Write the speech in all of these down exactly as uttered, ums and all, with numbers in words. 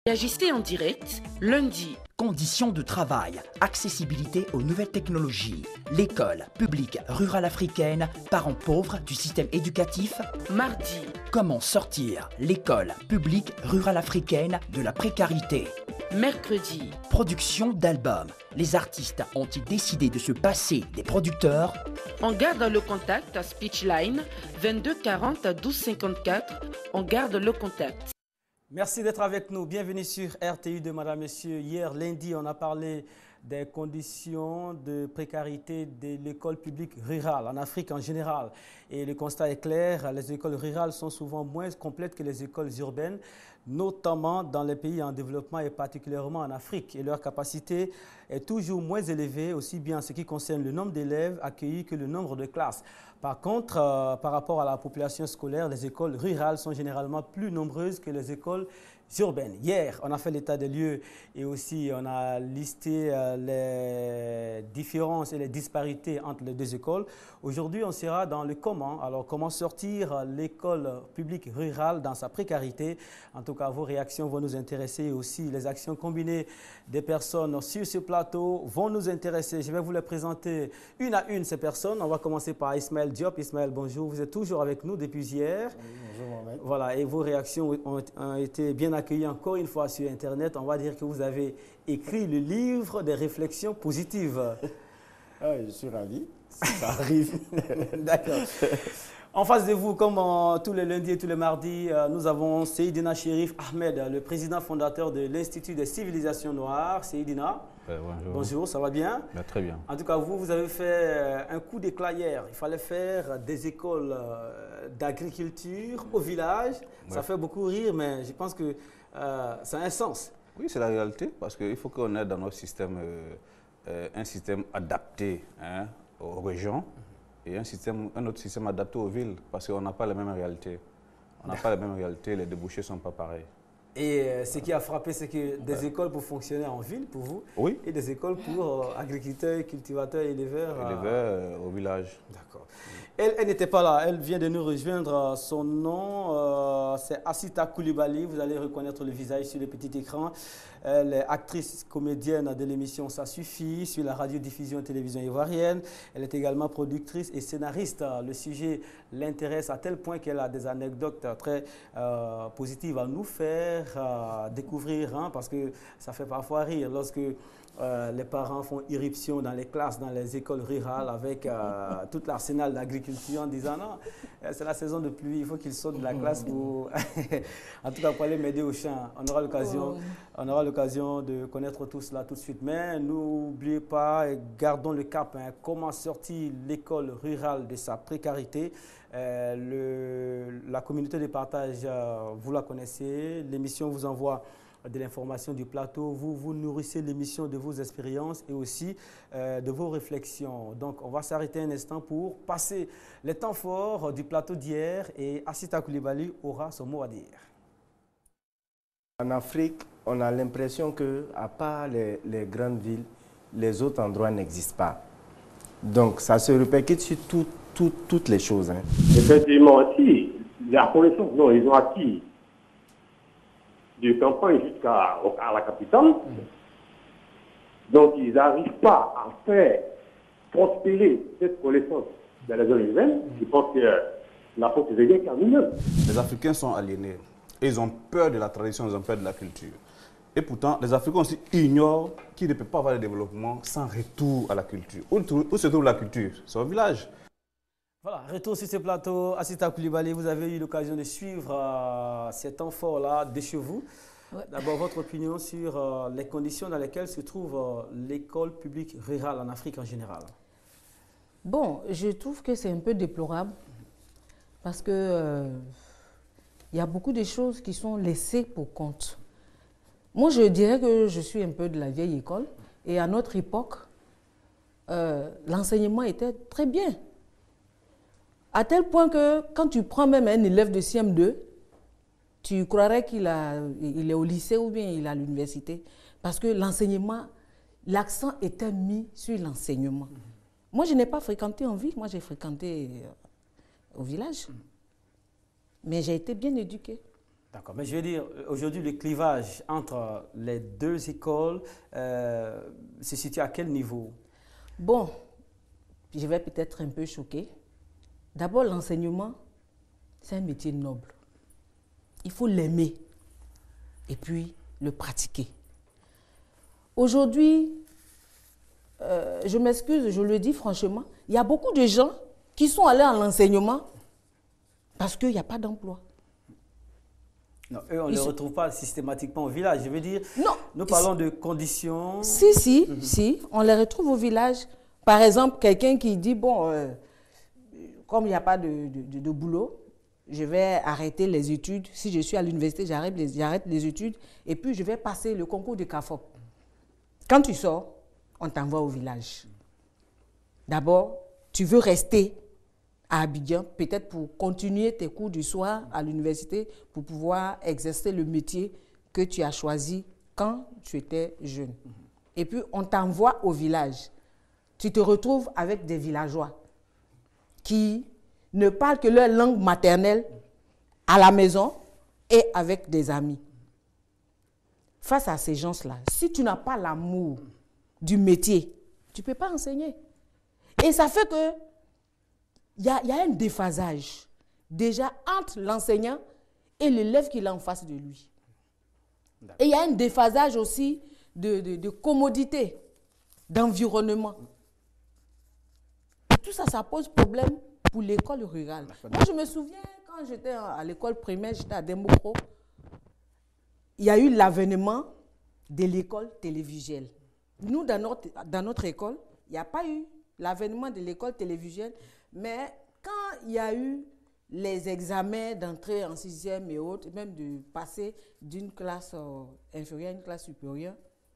Réagissez en direct, lundi. Conditions de travail, accessibilité aux nouvelles technologies, l'école publique rurale africaine, parents pauvres du système éducatif. Mardi. Comment sortir l'école publique rurale africaine de la précarité. Mercredi. Production d'albums. Les artistes ont-ils décidé de se passer des producteurs? On garde le contact à Speechline vingt-deux quarante douze cinquante-quatre. On garde le contact. Merci d'être avec nous. Bienvenue sur R T U de Madame, Messieurs. Hier, lundi, on a parlé des conditions de précarité de l'école publique rurale en Afrique en général. Et le constat est clair, les écoles rurales sont souvent moins complètes que les écoles urbaines, notamment dans les pays en développement et particulièrement en Afrique. Et leur capacité est toujours moins élevée, aussi bien en ce qui concerne le nombre d'élèves accueillis que le nombre de classes. Par contre, euh, par rapport à la population scolaire, les écoles rurales sont généralement plus nombreuses que les écoles urbaines. Hier, on a fait l'état des lieux et aussi on a listé euh, les différences et les disparités entre les deux écoles. Aujourd'hui, on sera dans le comment. Alors, comment sortir l'école publique rurale dans sa précarité? En tout cas, vos réactions vont nous intéresser et aussi les actions combinées des personnes sur ce plateau vont nous intéresser. Je vais vous les présenter une à une, ces personnes. On va commencer par Ismaël Diop. Ismaël, bonjour. Vous êtes toujours avec nous depuis hier. Oui, bonjour, Mohamed. Voilà, et vos réactions ont, ont été bien accueillies encore une fois sur Internet. On va dire que vous avez écrit le livre des réflexions positives. Ah, je suis ravi. Ça arrive. D'accord. En face de vous, comme euh, tous les lundis et tous les mardis, euh, nous avons Seydina Chérif Ahmed, le président fondateur de l'Institut des civilisations noires. Seydina. Euh, bonjour. Bonjour, ça va bien? Ben, très bien. En tout cas, vous, vous avez fait euh, un coup d'éclat hier. Il fallait faire des écoles euh, d'agriculture au village. Ouais. Ça fait beaucoup rire, mais je pense que euh, ça a un sens. Oui, c'est la réalité, parce qu'il faut qu'on ait dans notre système euh, euh, un système adapté hein, aux régions et un, système, un autre système adapté aux villes, parce qu'on n'a pas la même réalité. On n'a pas la même réalité, les débouchés ne sont pas pareils. Et euh, ce qui a frappé, c'est que des ouais. écoles pour fonctionner en ville, pour vous, oui. et des écoles pour euh, agriculteurs, cultivateurs, éleveurs. Éleveurs euh, au village. D'accord. Elle, elle n'était pas là, elle vient de nous rejoindre. Son nom, euh, c'est Assita Coulibaly. Vous allez reconnaître le visage sur le petit écran. Elle est actrice comédienne de l'émission Ça suffit sur la radiodiffusion et télévision ivoirienne. Elle est également productrice et scénariste. Le sujet l'intéresse à tel point qu'elle a des anecdotes très euh, positives à nous faire euh, découvrir, hein, parce que ça fait parfois rire lorsque Euh, les parents font irruption dans les classes, dans les écoles rurales avec euh, tout l'arsenal d'agriculture en disant non, c'est la saison de pluie, il faut qu'ils sortent de la classe pour, en tout cas pour aller m'aider au champ. On aura l'occasion, on aura l'occasion de connaître tout cela tout de suite. Mais n'oubliez pas et gardons le cap. Hein, comment sortir l'école rurale de sa précarité? Euh, le, la communauté de partage, euh, vous la connaissez. L'émission vous envoie de l'information du plateau. Vous, vous nourrissez l'émission de vos expériences et aussi euh, de vos réflexions. Donc, on va s'arrêter un instant pour passer les temps forts du plateau d'hier et Assita Coulibaly aura son mot à dire. En Afrique, on a l'impression qu'à part les, les grandes villes, les autres endroits n'existent pas. Donc, ça se répercute sur tout, tout, toutes les choses. Hein. Effectivement, si. La connaissance, non, ils ont acquis de campagne jusqu'à la capitale. Mmh. Donc, ils n'arrivent pas à faire prospérer cette connaissance dans les zones urbaines. Mmh. Je pense que la faute est réglée qu'à nous-mêmes. Les Africains sont aliénés. Ils ont peur de la tradition, ils ont peur de la culture. Et pourtant, les Africains aussi ignorent qu'ils ne peuvent pas avoir de développement sans retour à la culture. Où, où se trouve la culture? C'est au village. Voilà, retour sur ce plateau. Assita Coulibaly, vous avez eu l'occasion de suivre euh, cet enfant-là de chez vous. Ouais. D'abord, votre opinion sur euh, les conditions dans lesquelles se trouve euh, l'école publique rurale en Afrique en général. Bon, je trouve que c'est un peu déplorable parce qu'il euh, y a beaucoup de choses qui sont laissées pour compte. Moi, je dirais que je suis un peu de la vieille école et à notre époque, euh, l'enseignement était très bien. À tel point que quand tu prends même un élève de C M deux, tu croirais qu'il a, il est au lycée ou bien il est à l'université. Parce que l'enseignement, l'accent était mis sur l'enseignement. Mm-hmm. Moi, je n'ai pas fréquenté en ville, moi j'ai fréquenté au village. Mm-hmm. Mais j'ai été bien éduquée. D'accord, mais je veux dire, aujourd'hui, le clivage entre les deux écoles euh, se situe à quel niveau? Bon, je vais peut-être un peu choquer. D'abord, l'enseignement, c'est un métier noble. Il faut l'aimer et puis le pratiquer. Aujourd'hui, euh, je m'excuse, je le dis franchement, il y a beaucoup de gens qui sont allés à l'enseignement parce qu'il n'y a pas d'emploi. Non, eux, on ne les retrouve pas systématiquement au village. Je veux dire, non, nous parlons de conditions. Si, si, Mm-hmm. si, on les retrouve au village. Par exemple, quelqu'un qui dit, bon, euh, comme il n'y a pas de, de, de boulot, je vais arrêter les études. Si je suis à l'université, j'arrête les, j'arrête les études et puis je vais passer le concours de C A F O P. Quand tu sors, on t'envoie au village. D'abord, tu veux rester à Abidjan, peut-être pour continuer tes cours du soir à l'université, pour pouvoir exercer le métier que tu as choisi quand tu étais jeune. Et puis, on t'envoie au village. Tu te retrouves avec des villageois qui ne parlent que leur langue maternelle à la maison et avec des amis. Face à ces gens-là, si tu n'as pas l'amour du métier, tu ne peux pas enseigner. Et ça fait que il y, y a un déphasage déjà entre l'enseignant et l'élève qui est en face de lui. Et il y a un déphasage aussi de, de, de commodité, d'environnement. Tout ça, ça pose problème pour l'école rurale. Moi, je me souviens, quand j'étais à l'école primaire, j'étais à Dembocro, il y a eu l'avènement de l'école télévisuelle. Nous, dans notre, dans notre école, il n'y a pas eu l'avènement de l'école télévisuelle, mais quand il y a eu les examens d'entrée en sixième et autres, même de passer d'une classe euh, inférieure à une classe supérieure,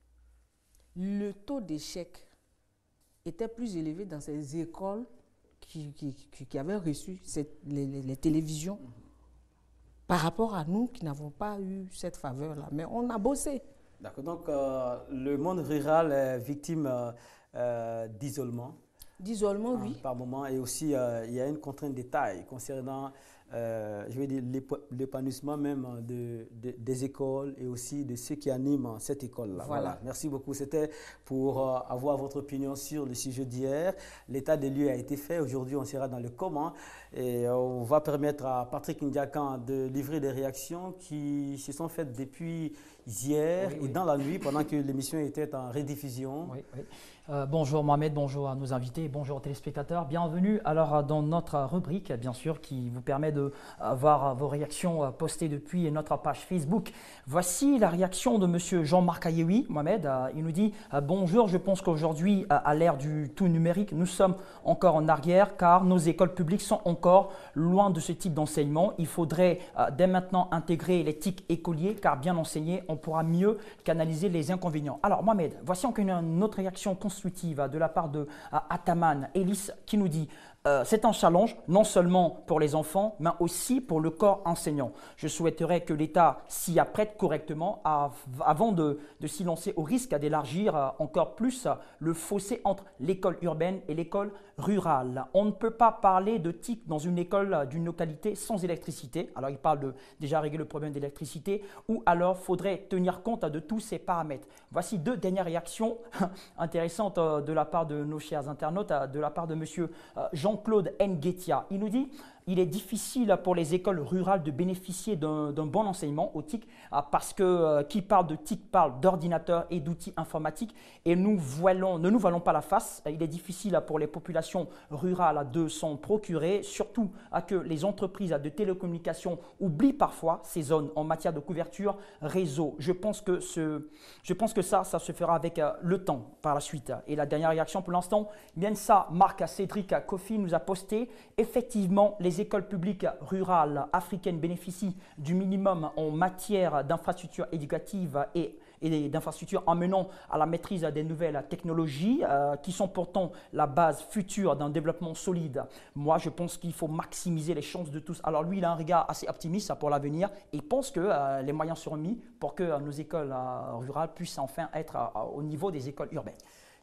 le taux d'échec était plus élevé dans ces écoles qui, qui, qui, qui avaient reçu cette, les, les, les télévisions par rapport à nous qui n'avons pas eu cette faveur-là. Mais on a bossé. D'accord. Donc, euh, le monde rural est victime euh, euh, d'isolement. D'isolement, oui. Par moment. Et aussi, euh, il y a une contrainte de taille concernant, euh, je vais dire, l'épanouissement même de, de, des écoles et aussi de ceux qui animent cette école-là. Voilà. Voilà. Merci beaucoup. C'était pour euh, avoir votre opinion sur le sujet d'hier. L'état des lieux a été fait. Aujourd'hui, on sera dans le comment. Et on va permettre à Patrick Ndiakan de livrer des réactions qui se sont faites depuis hier oui, et oui. dans la nuit, pendant que l'émission était en rediffusion. Oui, oui. Euh, bonjour Mohamed, bonjour à nos invités, bonjour aux téléspectateurs. Bienvenue alors dans notre rubrique, bien sûr, qui vous permet de euh, voir vos réactions euh, postées depuis notre page Facebook. Voici la réaction de monsieur Jean-Marc Ayewi, Mohamed. Euh, il nous dit euh, « Bonjour, je pense qu'aujourd'hui, euh, à l'ère du tout numérique, nous sommes encore en arrière car nos écoles publiques sont encore loin de ce type d'enseignement. Il faudrait euh, dès maintenant intégrer l'éthique écolier car bien enseigné, on pourra mieux canaliser les inconvénients. » Alors Mohamed, voici encore une autre réaction constructive de la part de uh, Ataman Elis qui nous dit euh, c'est un challenge non seulement pour les enfants mais aussi pour le corps enseignant. Je souhaiterais que l'État s'y apprête correctement à, avant de, de s'y lancer au risque d'élargir euh, encore plus euh, le fossé entre l'école urbaine et l'école rurale. On ne peut pas parler de T I C dans une école euh, d'une localité sans électricité. Alors il parle de déjà régler le problème d'électricité ou alors faudrait tenir compte de tous ces paramètres. Voici deux dernières réactions intéressantes euh, de la part de nos chers internautes, euh, de la part de monsieur euh, Jean-Claude Nguetia. Il nous dit il est difficile pour les écoles rurales de bénéficier d'un bon enseignement au T I C parce que euh, qui parle de T I C parle d'ordinateurs et d'outils informatiques et nous voilons, ne nous voilons pas la face. Il est difficile pour les populations rurales de s'en procurer, surtout à que les entreprises de télécommunications oublient parfois ces zones en matière de couverture réseau. Je pense que, ce, je pense que ça, ça se fera avec euh, le temps par la suite. Et la dernière réaction pour l'instant, bien ça, Marc Cédric Kofi nous a posté effectivement les Les écoles publiques rurales africaines bénéficient du minimum en matière d'infrastructures éducatives et, et d'infrastructures emmenant à la maîtrise des nouvelles technologies euh, qui sont pourtant la base future d'un développement solide. Moi, je pense qu'il faut maximiser les chances de tous. Alors lui, il a un regard assez optimiste pour l'avenir et pense que euh, les moyens seront mis pour que euh, nos écoles euh, rurales puissent enfin être euh, au niveau des écoles urbaines.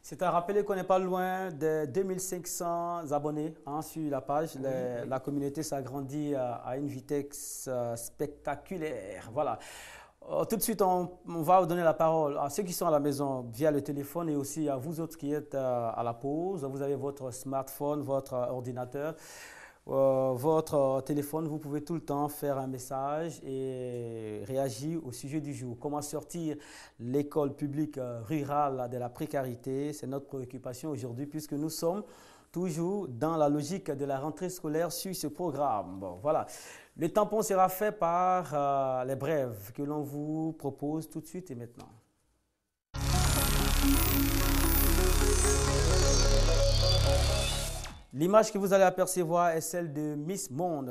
C'est à rappeler qu'on n'est pas loin de deux mille cinq cents abonnés hein, sur la page. Les, la communauté s'agrandit à, à une vitesse euh, spectaculaire. Voilà. Euh, tout de suite, on, on va vous donner la parole à ceux qui sont à la maison via le téléphone et aussi à vous autres qui êtes euh, à la pause. Vous avez votre smartphone, votre ordinateur. Euh, votre téléphone, vous pouvez tout le temps faire un message et réagir au sujet du jour. Comment sortir l'école publique euh, rurale de la précarité? C'est notre préoccupation aujourd'hui puisque nous sommes toujours dans la logique de la rentrée scolaire sur ce programme. Bon, voilà. Le tampon sera fait par euh, les brèves que l'on vous propose tout de suite et maintenant. L'image que vous allez apercevoir est celle de Miss Monde,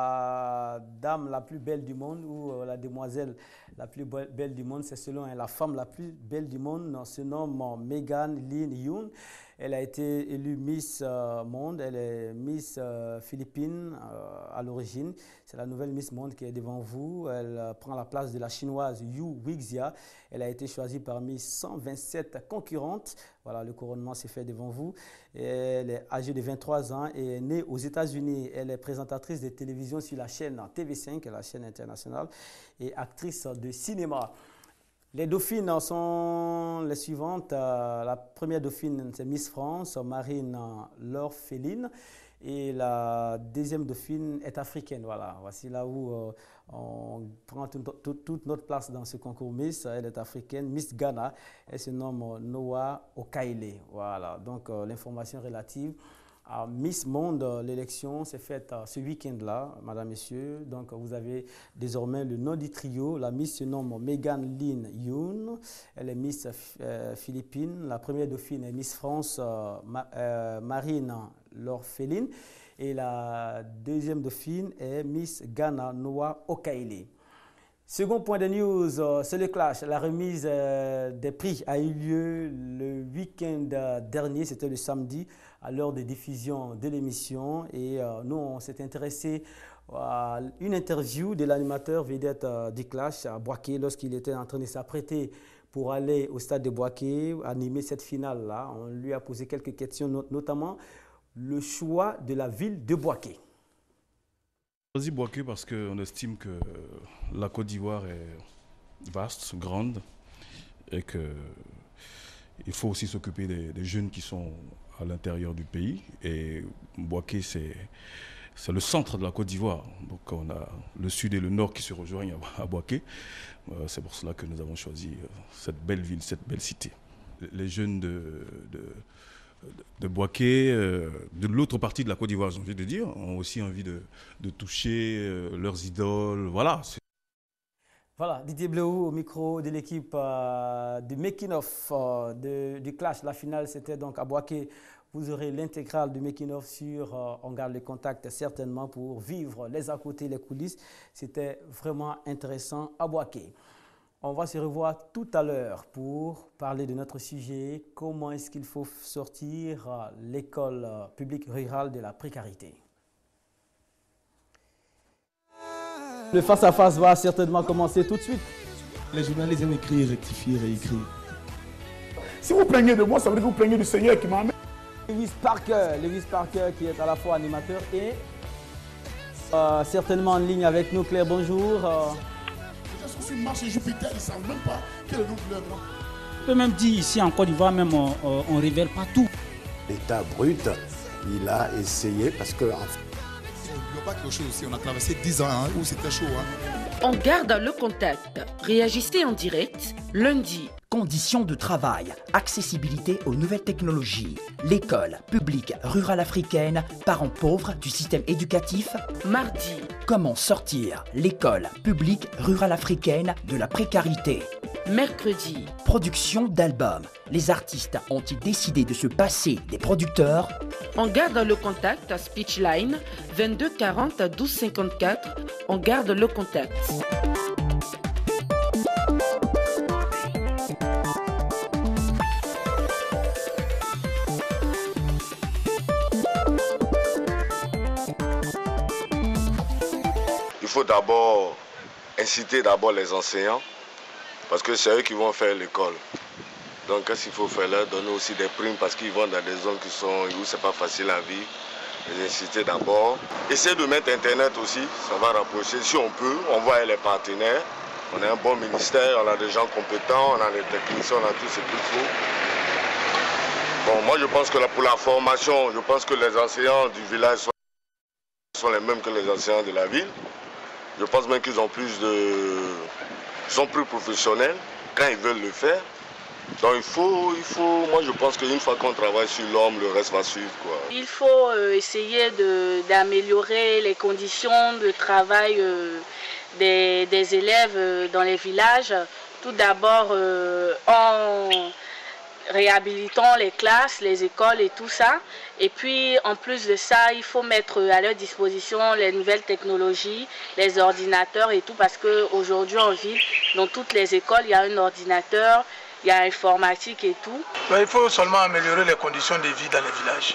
la dame la plus belle du monde ou la demoiselle la plus belle du monde. C'est selon hein, la femme la plus belle du monde, se nomme Megan Lynn Yoon. Elle a été élue Miss euh, Monde, elle est Miss euh, Philippines euh, à l'origine. C'est la nouvelle Miss Monde qui est devant vous. Elle euh, prend la place de la chinoise Yu Wixia. Elle a été choisie parmi cent vingt-sept concurrentes. Voilà, le couronnement s'est fait devant vous. Et elle est âgée de vingt-trois ans et est née aux États-Unis. Elle est présentatrice de télévision sur la chaîne T V cinq, la chaîne internationale, et actrice de cinéma. Les dauphines sont les suivantes. Euh, la première dauphine, c'est Miss France, Marine Laure-Féline. Et la deuxième dauphine est africaine. Voilà, voici là où euh, on prend tout, tout, toute notre place dans ce concours Miss. Elle est africaine, Miss Ghana. Elle se nomme Noah Okaile. Voilà, donc euh, l'information relative à Miss Monde, l'élection s'est faite ce week-end-là, madame, messieurs. Donc, vous avez désormais le nom du trio. La Miss se nomme Megan Lynn Yoon. Elle est Miss euh, Philippines. La première dauphine est Miss France, euh, Ma, euh, Marine Laure-Féline. Et la deuxième dauphine est Miss Ghana, Noah Okaile. Second point de news, euh, c'est le clash. La remise euh, des prix a eu lieu le week-end euh, dernier, c'était le samedi, à l'heure de diffusion de l'émission. Et euh, nous, on s'est intéressé à une interview de l'animateur vedette euh, du clash à Boaké lorsqu'il était en train de s'apprêter pour aller au stade de Boaké, animer cette finale-là. On lui a posé quelques questions, not notamment le choix de la ville de Boaké. On a choisi Boaké parce qu'on estime que la Côte d'Ivoire est vaste, grande, et qu'il faut aussi s'occuper des, des jeunes qui sont à l'intérieur du pays. Et Boaké, c'est le centre de la Côte d'Ivoire. Donc on a le sud et le nord qui se rejoignent à, à Boaké. Euh, c'est pour cela que nous avons choisi cette belle ville, cette belle cité. Les jeunes de... de de Boaké, euh, de l'autre partie de la Côte d'Ivoire, j'ai envie de dire, ont aussi envie de, de toucher euh, leurs idoles. Voilà. Voilà, Didier Bleou au micro de l'équipe euh, du making-of euh, du clash. La finale, c'était donc à Boaké. Vous aurez l'intégrale du making-of sur euh, On garde le contact certainement pour vivre les à côté, les coulisses. C'était vraiment intéressant à Boaké. On va se revoir tout à l'heure pour parler de notre sujet, comment est-ce qu'il faut sortir l'école publique rurale de la précarité. Le face-à-face va certainement commencer tout de suite. Les journalistes aiment écrire, rectifier, réécrire. Si vous plaignez de moi, ça veut dire que vous plaignez du Seigneur qui m'a amené. Lewis Parker, Lewis Parker qui est à la fois animateur et euh, certainement en ligne avec nous. Claire, bonjour. Euh, Si Mars et Jupiter, ils ne savent même pas quel est le nom de leur grand. On peut même dire ici en Côte d'Ivoire, même on ne révèle pas tout. L'État brut, il a essayé parce que... En fait, n'oublions pas quelque chose aussi, on a traversé dix ans hein, où c'était chaud. Hein. On garde le contact. Réagissez en direct lundi. Conditions de travail, accessibilité aux nouvelles technologies, l'école publique rurale africaine, parents pauvres du système éducatif. Mardi. Comment sortir l'école publique rurale africaine de la précarité. Mercredi. Production d'albums. Les artistes ont-ils décidé de se passer des producteurs? On garde le contact à Speechline vingt-deux quarante douze cinquante-quatre. On garde le contact. Il faut d'abord inciter d'abord les enseignants parce que c'est eux qui vont faire l'école. Donc qu'est-ce qu'il faut faire là? Donner aussi des primes parce qu'ils vont dans des zones qui sont, où c'est pas facile à vivre. Les inciter d'abord. Essayer de mettre Internet aussi, ça va rapprocher. Si on peut, on voit les partenaires. On a un bon ministère, on a des gens compétents, on a les techniciens, on a tout ce qu'il faut. Bon, moi je pense que là, pour la formation, je pense que les enseignants du village sont, sont les mêmes que les enseignants de la ville. Je pense même qu'ils ont plus de... sont plus professionnels quand ils veulent le faire. Donc il faut, il faut, moi je pense qu'une fois qu'on travaille sur l'homme, le reste va suivre, quoi. Il faut euh, essayer d'améliorer les conditions de travail euh, des, des élèves euh, dans les villages. Tout d'abord euh, en réhabilitant les classes, les écoles et tout ça. Et puis en plus de ça, il faut mettre à leur disposition les nouvelles technologies, les ordinateurs et tout, parce qu'aujourd'hui en ville, dans toutes les écoles, il y a un ordinateur. Il y a informatique et tout. Il faut seulement améliorer les conditions de vie dans les villages.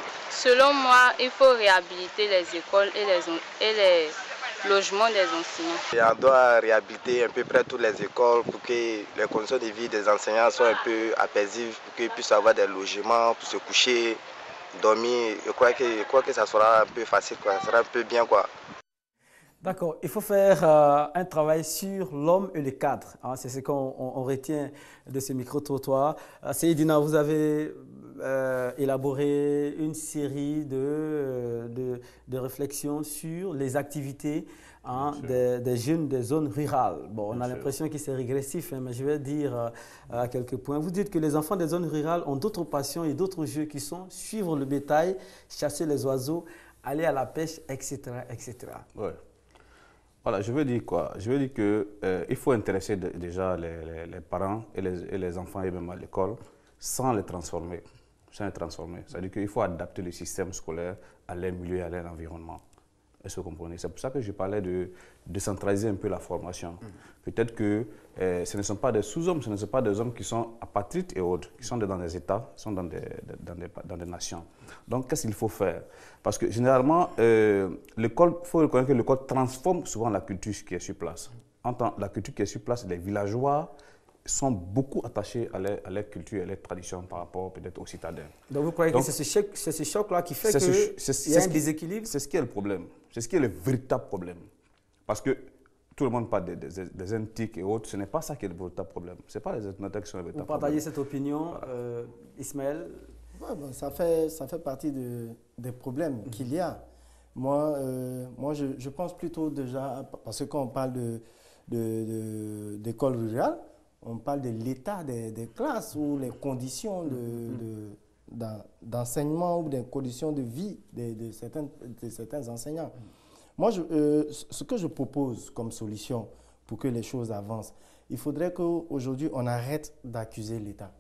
Selon moi, il faut réhabiliter les écoles et les, et les logements des enseignants. Et on doit réhabiliter à peu près toutes les écoles pour que les conditions de vie des enseignants soient un peu apaisibles, pour qu'ils puissent avoir des logements pour se coucher, dormir. Je crois que, je crois que ça sera un peu facile, quoi. Ça sera un peu bien, quoi. D'accord, il faut faire euh, un travail sur l'homme et le cadre. Hein, c'est ce qu'on on, on retient de ce micro-trottoir. Euh, Seydina, vous avez euh, élaboré une série de, de, de réflexions sur les activités hein, des, des jeunes des zones rurales. Bon, on a l'impression que c'est régressif, hein, mais je vais dire euh, à quelques points. Vous dites que les enfants des zones rurales ont d'autres passions et d'autres jeux qui sont suivre le bétail, chasser les oiseaux, aller à la pêche, et cetera et cetera. Ouais. Voilà, je veux dire quoi? Je veux dire qu'il euh, faut intéresser de, déjà les, les, les parents et les, et les enfants et même à l'école sans les transformer. Sans les transformer. C'est-à-dire qu'il faut adapter le système scolaire à leur milieu et à leur environnement. Est-ce que vous comprenez? C'est pour ça que je parlais de décentraliser un peu la formation. Mmh. Peut-être que euh, ce ne sont pas des sous-hommes, ce ne sont pas des hommes qui sont apatrides et autres, qui sont dans des États, qui sont dans des, dans des, dans des nations. Donc, qu'est-ce qu'il faut faire? Parce que généralement, euh, l'école, il faut reconnaître que l'école transforme souvent la culture qui est sur place. En tant, la culture qui est sur place, les villageois sont beaucoup attachés à leur, à leur culture et à leur tradition par rapport peut-être aux citadins. Donc vous croyez Donc, que c'est ce, ce choc-là qui fait qu'il y a un déséquilibre? C'est ce qui est le problème. C'est ce qui est le véritable problème. Parce que tout le monde parle des, des, des antiques et autres, ce n'est pas ça qui est le véritable problème. Ce n'est pas les antiques qui sont le véritable problème. Vous partagez cette opinion, voilà. euh, Ismaël? Ouais, bon, ça, fait, ça fait partie de, des problèmes mmh. qu'il y a. Moi, euh, moi je, je pense plutôt déjà, parce que quand on parle de, de, de, d'école rurale, on parle de l'état des, des classes ou les conditions de, mmh. de, d'enseignement ou des conditions de vie de, de, certains, de certains enseignants. Mmh. Moi, je, euh, ce que je propose comme solution pour que les choses avancent, il faudrait qu'aujourd'hui, on arrête d'accuser l'État.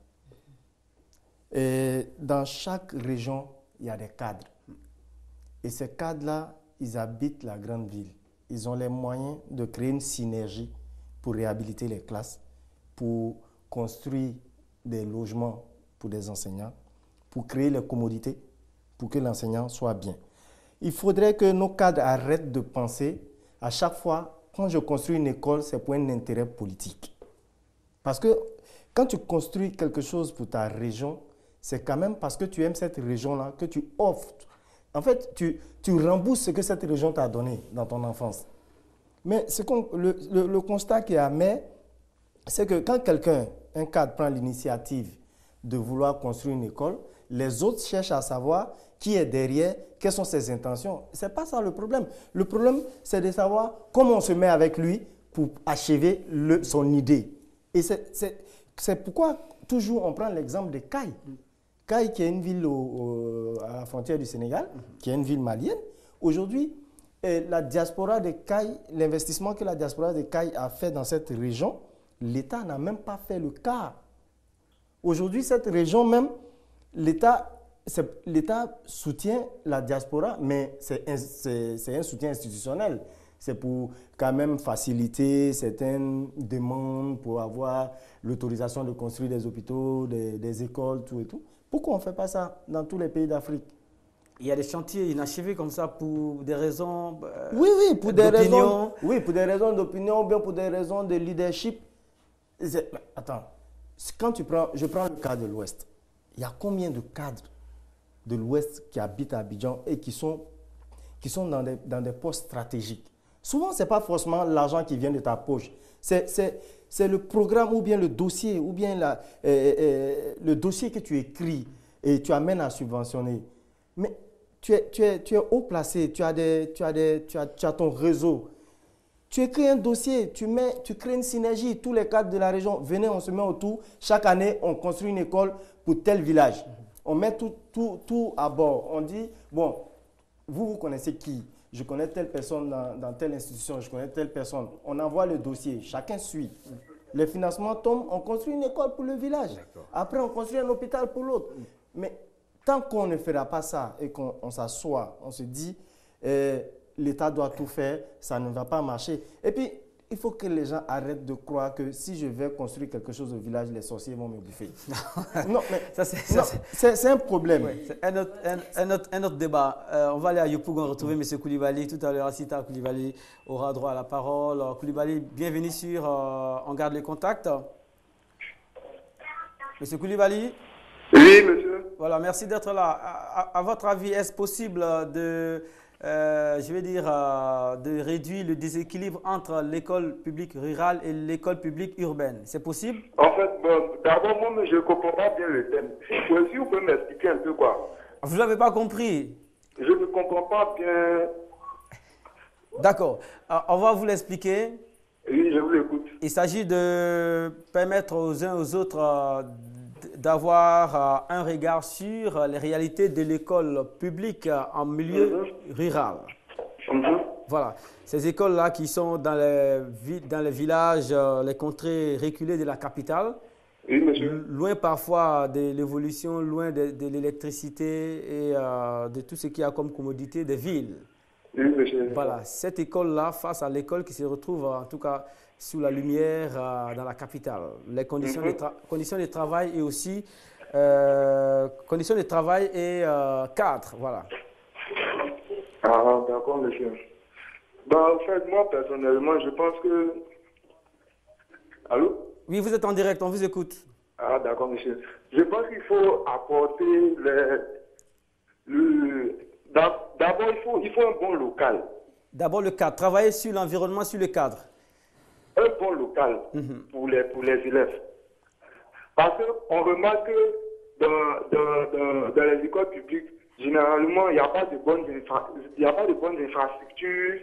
Et dans chaque région, il y a des cadres. Et ces cadres-là, ils habitent la grande ville. Ils ont les moyens de créer une synergie pour réhabiliter les classes, pour construire des logements pour des enseignants, pour créer les commodités, pour que l'enseignant soit bien. Il faudrait que nos cadres arrêtent de penser, à chaque fois, quand je construis une école, c'est pour un intérêt politique. Parce que quand tu construis quelque chose pour ta région, c'est quand même parce que tu aimes cette région-là que tu offres. En fait, tu, tu rembourses ce que cette région t'a donné dans ton enfance. Mais ce le, le, le constat qu'il y a, mais, c'est que quand quelqu'un, un cadre, prend l'initiative de vouloir construire une école, les autres cherchent à savoir qui est derrière, quelles sont ses intentions. Ce n'est pas ça le problème. Le problème, c'est de savoir comment on se met avec lui pour achever le, son idée. Et c'est pourquoi toujours on prend l'exemple de Caille. Caille, qui est une ville au, au, à la frontière du Sénégal, qui est une ville malienne. Aujourd'hui, la diaspora de Caille, l'investissement que la diaspora de Caille a fait dans cette région, l'État n'a même pas fait le quart. Aujourd'hui, cette région même, l'État soutient la diaspora, mais c'est un, un soutien institutionnel. C'est pour quand même faciliter certaines demandes pour avoir l'autorisation de construire des hôpitaux, des, des écoles, tout et tout. Pourquoi on ne fait pas ça dans tous les pays d'Afrique? Il y a des chantiers inachevés comme ça pour des raisons euh, oui, oui, pour des raisons, oui, pour des raisons d'opinion ou bien pour des raisons de leadership. Attends, Quand tu prends, je prends le cas de l'Ouest, il y a combien de cadres de l'Ouest qui habitent à Abidjan et qui sont, qui sont dans, des, dans des postes stratégiques? Souvent, ce n'est pas forcément l'argent qui vient de ta poche. C'est le programme ou bien le dossier, ou bien la, euh, euh, le dossier que tu écris et tu amènes à subventionner. Mais tu es, tu es, tu es haut placé, tu as, des, tu, as des, tu, as, tu as ton réseau. Tu écris un dossier, tu, mets, tu crées une synergie, tous les cadres de la région, venez, on se met autour. Chaque année, on construit une école pour tel village. On met tout, tout, tout à bord. On dit, bon, vous, vous connaissez qui? Je connais telle personne dans, dans telle institution, je connais telle personne. On envoie le dossier, chacun suit. Les financements tombent, on construit une école pour le village. Après, on construit un hôpital pour l'autre. Mais tant qu'on ne fera pas ça et qu'on s'assoit, on se dit, euh, l'État doit tout faire, ça ne va pas marcher. Et puis, il faut que les gens arrêtent de croire que si je vais construire quelque chose au village, les sorciers vont me bouffer. Non, mais c'est un problème. Oui, c'est un, un, un, autre, un autre débat. Euh, on va aller à Yopougon retrouver M. Koulibaly. Tout à l'heure, Assita Koulibaly aura droit à la parole. Koulibaly, bienvenue sur euh, On garde les contacts. M. Koulibaly? Oui, monsieur. Voilà, merci d'être là. À, à, à votre avis, est-ce possible de... Euh, je vais dire, euh, de réduire le déséquilibre entre l'école publique rurale et l'école publique urbaine. C'est possible? En fait, bon, d'abord, moi, je ne comprends pas bien le thème. Si vous pouvez m'expliquer un peu quoi? Vous n'avez pas compris? Je ne comprends pas bien. D'accord. On va vous l'expliquer. Oui, je vous écoute. Il s'agit de permettre aux uns aux autres euh, d'avoir euh, un regard sur les réalités de l'école publique euh, en milieu mm-hmm. rural. Mm-hmm. Voilà. Ces écoles-là qui sont dans les, dans les villages, euh, les contrées reculées de la capitale, oui, monsieur. Loin parfois de l'évolution, loin de, de l'électricité et euh, de tout ce qu'il y a comme commodité des villes. Oui, monsieur. Voilà. Cette école-là, face à l'école qui se retrouve en tout cas sous la lumière euh, dans la capitale. Les conditions, mm-hmm. de, conditions de travail et aussi euh, conditions de travail et euh, cadre, voilà. Ah, d'accord, monsieur. Bah, en fait, moi, personnellement, je pense que... Allô? Oui, vous êtes en direct, on vous écoute. Ah, d'accord, monsieur. Je pense qu'il faut apporter les... le... D'abord, il faut, il faut un bon local. D'abord, le cadre. Travailler sur l'environnement, sur le cadre. Un bon local mm-hmm. pour, les, pour les élèves. Parce qu'on remarque que dans, dans, dans, dans les écoles publiques, généralement, il n'y a pas de bonnes, infra, il n'y a pas de bonnes infrastructures.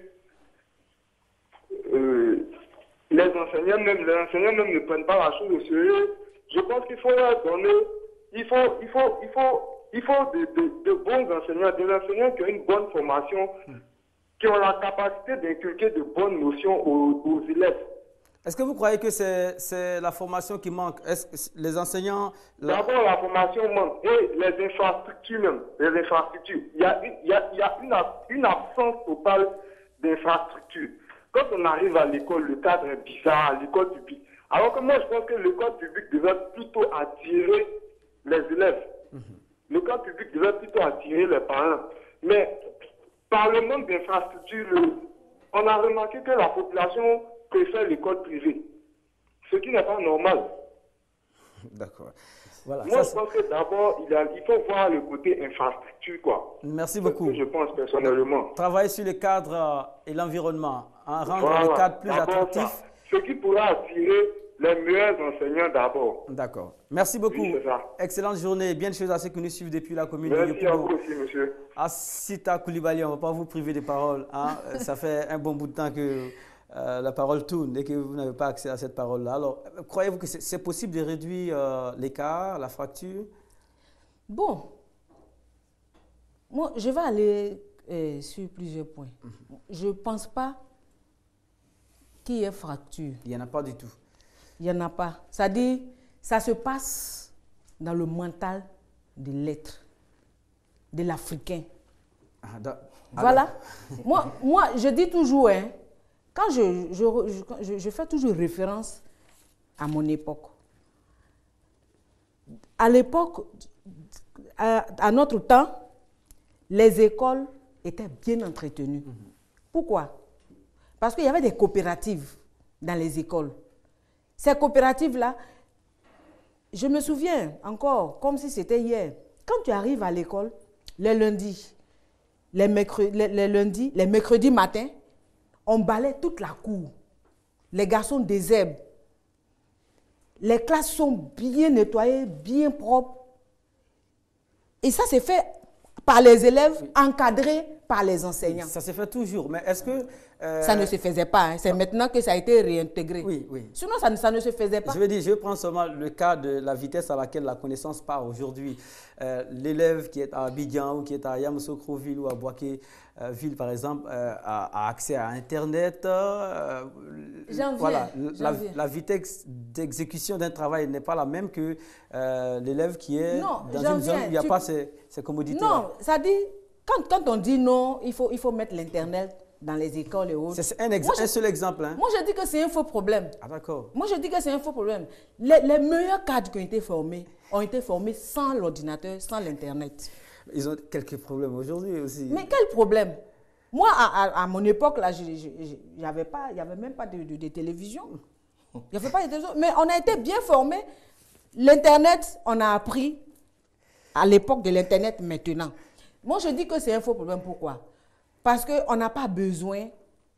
Euh, les enseignants même, les enseignants même ne prennent pas la chose au sérieux. Je pense qu'il faut leur donner, il faut, il faut, il faut, il faut de, de, de bons enseignants, des enseignants qui ont une bonne formation, mm. qui ont la capacité d'inculquer de bonnes notions aux, aux élèves. Est-ce que vous croyez que c'est la formation qui manque? Est-ce que les enseignants... La... D'abord, la formation manque. Et les infrastructures même. Les infrastructures. Il y a une, il y a, il y a une, une absence totale d'infrastructures. Quand on arrive à l'école, le cadre est bizarre, à l'école publique. Alors que moi, je pense que l'école publique devait plutôt attirer les élèves. Mm-hmm. L'école publique devait plutôt attirer les parents. Mais par le manque d'infrastructures, on a remarqué que la population préfère l'école privée, ce qui n'est pas normal. D'accord. Voilà, Moi, ça, je pense que d'abord, il, il faut voir le côté infrastructure, quoi. Merci beaucoup. Je pense personnellement. Travailler sur le cadre et l'environnement, en rendre voilà. le cadre plus attractif. Ça. Ce qui pourra attirer les meilleurs enseignants d'abord. D'accord. Merci beaucoup. Oui, excellente journée. Bien de choses à ceux qui nous suivent depuis la commune Merci de Yopougon. Merci à vous aussi, monsieur. Assita Koulibaly, on ne va pas vous priver des paroles. Hein. Ça fait un bon bout de temps que... Euh, la parole tourne et que vous n'avez pas accès à cette parole-là. Alors, croyez-vous que c'est possible de réduire euh, l'écart, la fracture? Bon, moi, je vais aller euh, sur plusieurs points. Mm-hmm. Je ne pense pas qu'il y ait fracture. Il n'y en a pas du tout. Il n'y en a pas. C'est-à-dire, ça se passe dans le mental de l'être, de l'Africain. Ah, voilà. moi, moi, je dis toujours, hein, quand je, je, je, je fais toujours référence à mon époque. À l'époque, à, à notre temps, les écoles étaient bien entretenues. Mm-hmm. Pourquoi? Parce qu'il y avait des coopératives dans les écoles. Ces coopératives-là, je me souviens encore, comme si c'était hier, quand tu arrives à l'école, les lundis, les, mercredis, les, les lundis, les mercredis matins, on balaie toute la cour. Les garçons désherbent. Les classes sont bien nettoyées, bien propres. Et ça, c'est fait par les élèves, encadrés par les enseignants. Ça se fait toujours, mais est-ce que... Euh... Ça ne se faisait pas, hein. C'est maintenant que ça a été réintégré. Oui, oui. Sinon, ça ne, ça ne se faisait pas. Je veux dire, je vais prendre seulement le cas de la vitesse à laquelle la connaissance part aujourd'hui. Euh, L'élève qui est à Abidjan ou qui est à Yamoussoukro-Ville ou à Boaké-Ville, par exemple, euh, a, a accès à Internet. Euh, voilà, la, la vitesse d'exécution d'un travail n'est pas la même que euh, l'élève qui est non, dans une zone où il n'y a tu... pas ces, ces commodités. Non, ça dit, quand, quand on dit non, il faut, il faut mettre l'Internet dans les écoles et autres. C'est un, ex moi, un seul je, exemple. Hein. Moi, je dis que c'est un faux problème. Ah, d'accord. Moi, je dis que c'est un faux problème. Les, les meilleurs cadres qui ont été formés ont été formés sans l'ordinateur, sans l'Internet. Ils ont quelques problèmes aujourd'hui aussi. Mais quel problème? Moi, à, à, à mon époque, là, il n'y avait pas, il y avait même pas de, de, de télévision. Il n'y avait pas de télévision. Mais on a été bien formés. L'Internet, on a appris à l'époque de l'Internet maintenant. Moi, je dis que c'est un faux problème. Pourquoi? Parce qu'on n'a pas besoin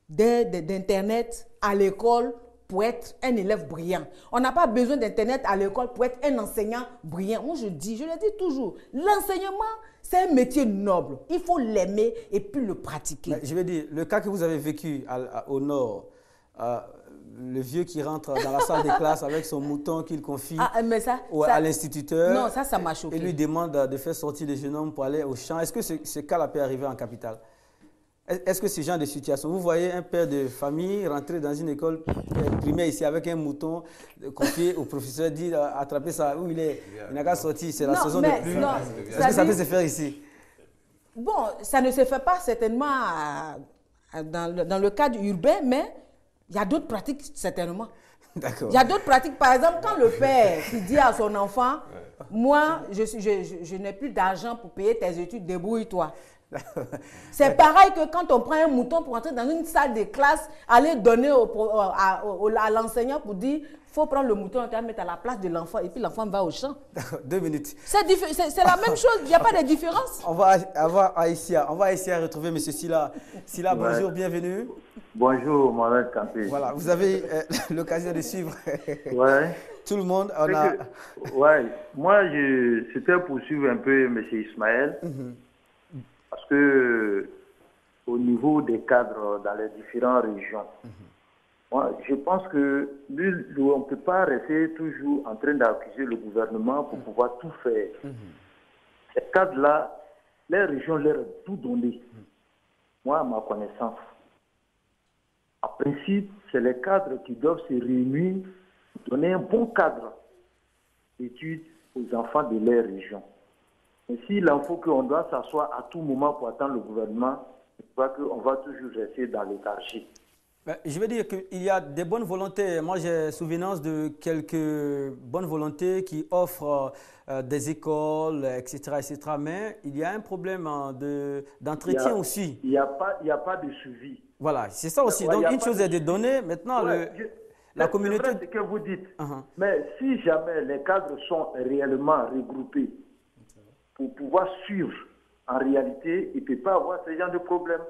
d'Internet à l'école pour être un élève brillant. On n'a pas besoin d'Internet à l'école pour être un enseignant brillant. Moi, je dis, je le dis toujours, l'enseignement, c'est un métier noble. Il faut l'aimer et puis le pratiquer. Mais je veux dire, le cas que vous avez vécu à, à, au nord, euh, le vieux qui rentre dans la salle de classe avec son mouton qu'il confie ah, mais ça, au, ça, à l'instituteur. Non, ça, ça m'a choqué. Et lui demande de faire sortir les jeunes hommes pour aller au champ. Est-ce que ce, ce cas-là peut arriver en capitale? Est-ce que ce genre de situation, vous voyez un père de famille rentrer dans une école primaire ici avec un mouton, confié au professeur, dit attraper ça, où il est, il n'a qu'à sortir, c'est la non, saison de pluie. Est-ce que ça peut se faire ici? Bon, ça ne se fait pas certainement à, à, dans, le, dans le cadre urbain, mais il y a d'autres pratiques certainement. D'accord. Il y a d'autres pratiques, par exemple, quand le père qui dit à son enfant, moi, je, je, je, je n'ai plus d'argent pour payer tes études, débrouille-toi. C'est pareil que quand on prend un mouton pour entrer dans une salle de classe, aller donner au, à, à l'enseignant pour dire, il faut prendre le mouton et mettre à la place de l'enfant et puis l'enfant va au champ. Deux minutes. C'est la même chose, il n'y a pas de différence. On va avoir Aïssia, on va essayer de retrouver M. Silla. Silla, ouais. Bonjour, bienvenue. Bonjour, Mohamed Kanté. Voilà, vous avez euh, l'occasion de suivre ouais. tout le monde. On a... que, ouais, moi, c'était pour suivre un peu M. Ismaël. Mm-hmm. Parce que au niveau des cadres dans les différentes régions, mm-hmm. moi, je pense que lui, on ne peut pas rester toujours en train d'accuser le gouvernement pour mm-hmm. pouvoir tout faire. Mm-hmm. Ces cadres-là, les régions leur ont tout donné. Mm-hmm. Moi, à ma connaissance, en principe, c'est les cadres qui doivent se réunir, donner un bon cadre d'études aux enfants de leur région. Mais s'il en faut qu'on doit s'asseoir à tout moment pour attendre le gouvernement, je crois qu'on va toujours rester dans l'éthargie. Je veux dire qu'il y a des bonnes volontés. Moi, j'ai souvenance de quelques bonnes volontés qui offrent euh, des écoles, et cetera, et cetera. Mais il y a un problème d'entretien de, aussi. Il n'y a, a pas de suivi. Voilà, c'est ça aussi. Ouais, donc, une chose est de donner. Maintenant, ouais, le, je, la communauté... C'est ce que vous dites. Uh-huh. Mais si jamais les cadres sont réellement regroupés, pour pouvoir suivre, en réalité, il ne peut pas avoir ce genre de problème.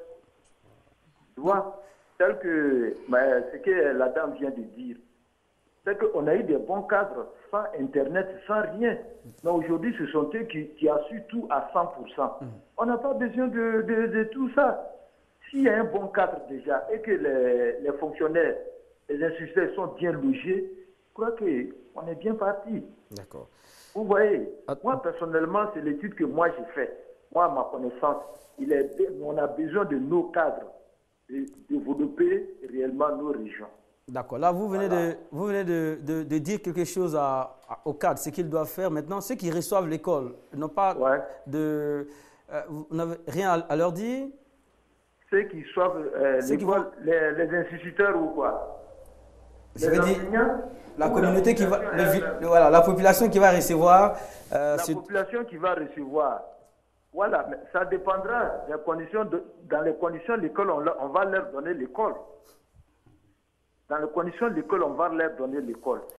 Tu vois, tel que ben, ce que la dame vient de dire, c'est qu'on a eu des bons cadres sans Internet, sans rien. Mais aujourd'hui, ce sont eux qui, qui assurent tout à cent pour cent. Mmh. On n'a pas besoin de, de, de tout ça. S'il y a un bon cadre déjà et que les, les fonctionnaires, les instituteurs sont bien logés, je crois qu'on est bien parti. D'accord. Vous voyez, moi personnellement, c'est l'étude que moi j'ai faite. Moi, à ma connaissance, il est, on a besoin de nos cadres, de développer réellement nos régions. D'accord. Là, vous venez, voilà. de, vous venez de, de, de dire quelque chose à, à, aux cadres, ce qu'ils doivent faire. Maintenant, ceux qui reçoivent l'école n'ont pas ouais. de... Euh, vous n'avez rien à, à leur dire? Ceux qui reçoivent euh, l'école, vont... les, les instituteurs ou quoi? Ça veut dire la communauté qui va, le, le, voilà, la population qui va recevoir. Euh, la population qui va recevoir. Voilà, mais ça dépendra des conditions. De, dans les conditions de l'école, on, on va leur donner l'école. Dans les conditions de l'école, on va leur donner l'école.